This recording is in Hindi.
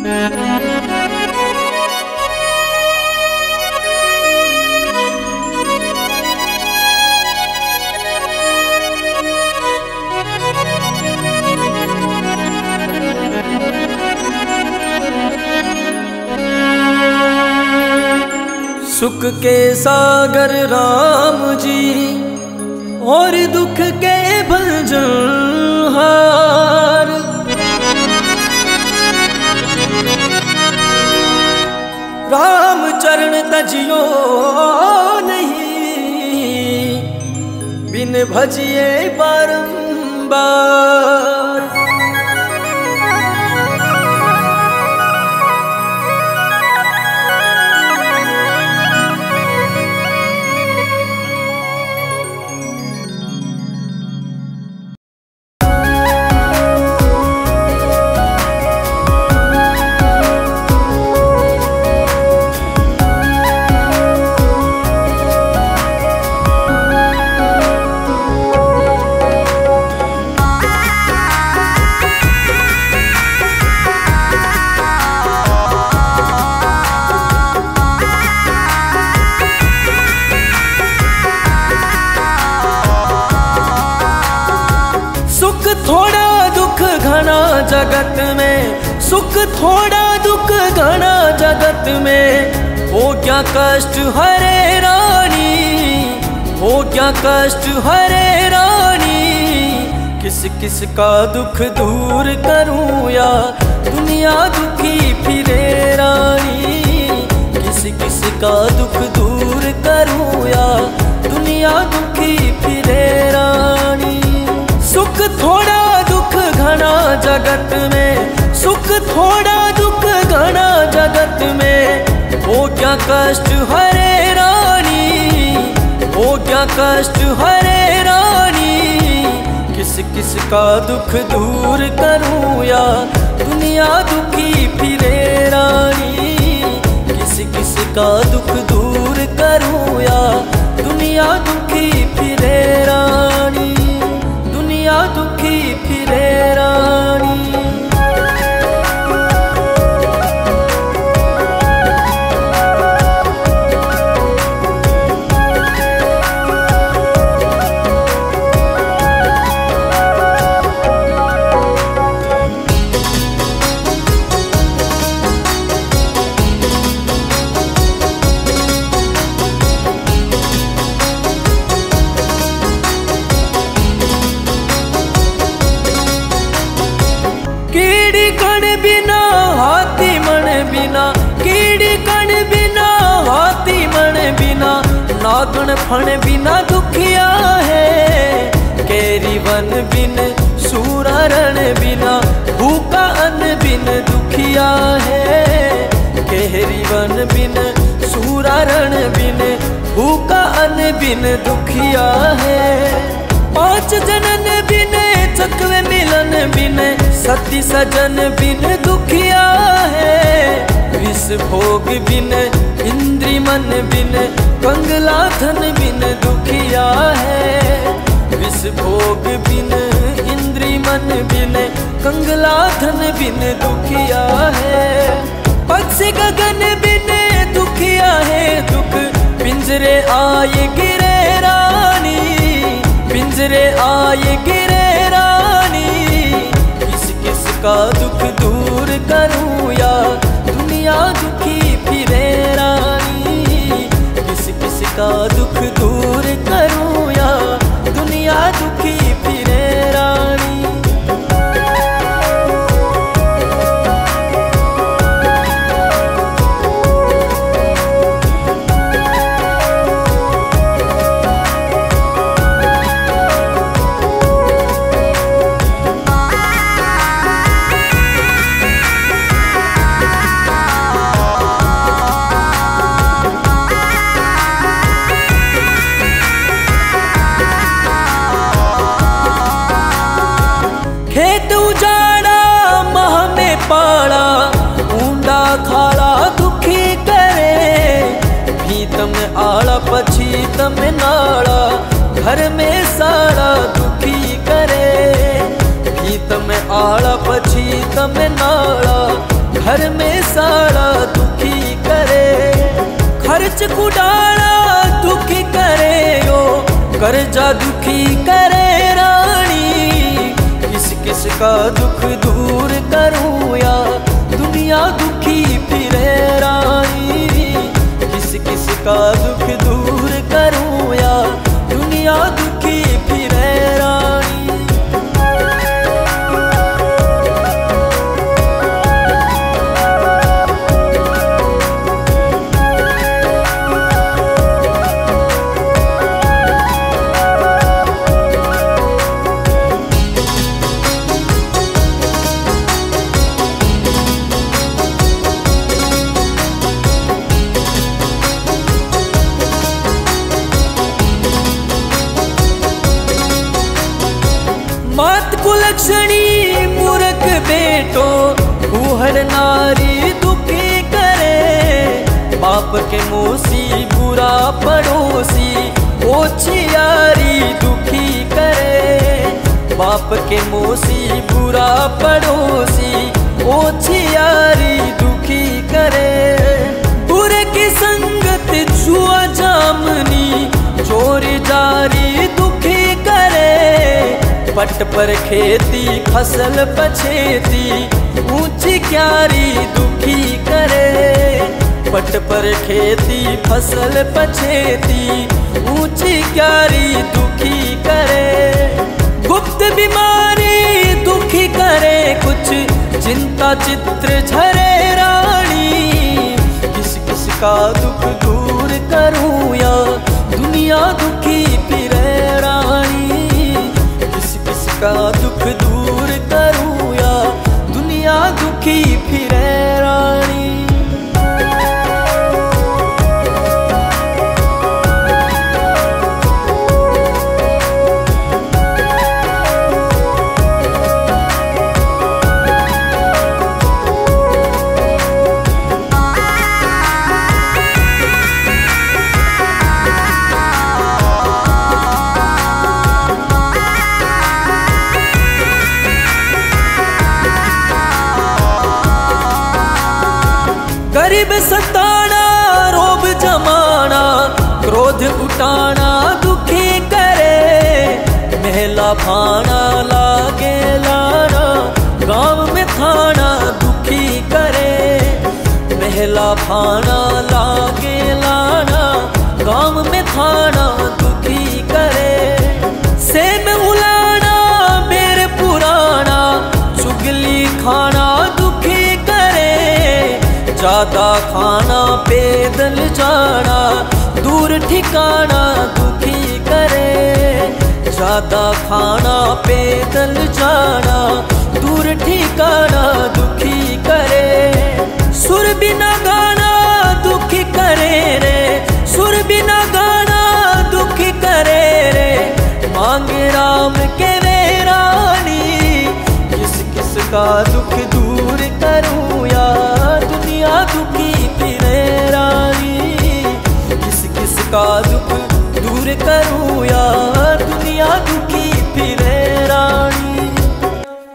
सुख के सागर राम जी और दुख के भंजनहार, राम चरण तजियो नहीं, बिन भजिए बारंबार। सुख थोड़ा दुख घना जगत में, सुख थोड़ा दुख घना जगत में, हो क्या कष्ट हरे रानी, हो क्या कष्ट हरे रानी। किस किस का दुख दूर करूं या दुनिया दुखी फिरे रानी, किस किस का दुख दूर करूं या दुनिया दुखी फिरे रानी। सुख थोड़ा दुख घना जगत में, सुख थोड़ा दुख घना जगत में, हो क्या कष्ट हरे रानी, हो क्या कष्ट हरे रानी। किस किस का दुख दूर करूं या दुनिया दुखी फिरे रानी, किस किस का दुख दूर करूं या दुनिया दुखी फिरे रानी, दुनिया दुखी फिरे रानी। कीड़ी कण बिना हाथी मन बिना, कीड़ी कण बिना हाथी मन बिना, नागण फण बिना दुखिया है। केरी वन बिन सूरा रण बिना, भूखा अन्न बिन दुखिया है। केरी वन बिन सूरा रण बिन, भूखा अन्न बिन दुखिया है। पांच जनन बिन चकवे मिलन बिन, सती सजन बिन दुखिया है। विष भोग बिन इंद्री मन बिन, कंगला धन बिन दुखिया है। विष भोग बिन इंद्री मन बिन, कंगला धन बिन दुखिया है। पक्षी गगन बिन दुखिया है दुख, पिंजरे आए गिरे रानी, पिंजरे आए गिरे रानी। किस किस का दुख दूर करूं या दुनिया दुखी फिरे रानी, किस किस का दुख दूर करूं या दुनिया दुखी फिरे रानी। खेत उजाड़ा मह में पाड़ा, ऊंडा खाड़ा दुखी करे। भीतम आड़ा पछीतम नाड़ा, घर में साड़ा दुखी करे। भीतम आड़ा पछीतम नाड़ा, घर में सारा दुखी करे। खर्च कुडाड़ा दुखी करे यो, कर्जा दुखी करे रानी। किस किस का दुख दूर करूं या दुनिया दुखी फिरे रानी। किस किस का दुख दूर करूं या दुनिया दुखी फिरे रानी। मात कुलक्षणी मूर्ख बेटो बूहर नारी दुखी करे। बाप के मोसी बुरा पड़ोसी ओछियारी दुखी करे। बाप के मोसी बुरा पड़ोसी ओछियारी दुखी करे। बुरे की संगत जुआ जामनी चोरी जारी दुखी करे। पट पर खेती फसल पछेती ऊंची क्यारी दुखी करे। पट पर खेती फसल पछेती ऊंची क्यारी दुखी करे। गुप्त बीमारी दुखी करे कुछ चिंता चित्र झरे रानी। किस किस का दुख दूर करूं या दुनिया दुखी फिरे रानी। का दुख दूर करूं या दुनिया दुखी फिरे रानी। गरीब सताना रोब जमाना क्रोध उठाना दुखी करे। महला भाना लागे लाना गांव में थाना दुखी करे। महला भाना लागे लाना गांव में थाना दुखी करे। सेम उलाना मेरे पुराना चुगली खाना दुखी करे। ज्यादा खाना पैदल जाना दूर ठिकाना दुखी करे। ज्यादा खाना पैदल जाना दूर ठिकाना दुखी करे। सुर बिना गाना दुखी करे रे। सुर बिना गाना दुखी करे रे। मांगे राम के वे रानी। किस किस का दुख